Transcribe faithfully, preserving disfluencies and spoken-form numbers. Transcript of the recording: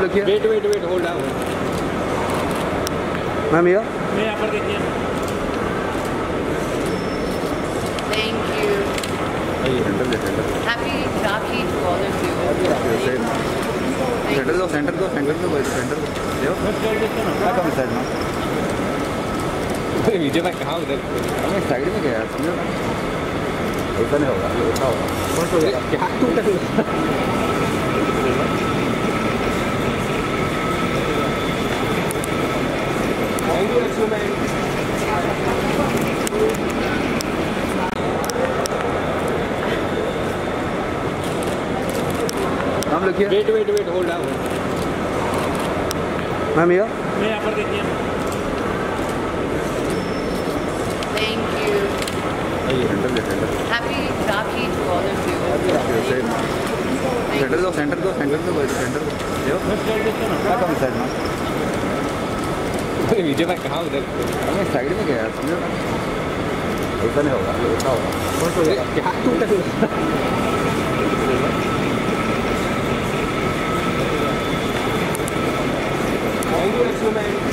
लिखिए। Wait wait wait hold on ma'am ये मैं यहाँ पर देखिए। Thank you. सेंटर दे centre Happy Rakhi to all of you. Centre दो सेंटर दो सेंटर दो सेंटर दो क्या कम साइड में विजय भाई कहाँ उधर हमें साइड में गया समझो ना ऐसा नहीं होगा ऐसा होगा क्या टूटा नाम लिखिए। Wait wait wait hold on ma'am ये मैं यहाँ पर देखिए। Thank you. सेंटर दे centre Happy Rakhi to all of you. Centre दो सेंटर दो सेंटर दो सेंटर दो क्या कम साइड में विजय भाई कहाँ उधर हमें साइड में गया समझो ना ऐसा नहीं होगा ऐसा होगा क्या टूटा Thank you,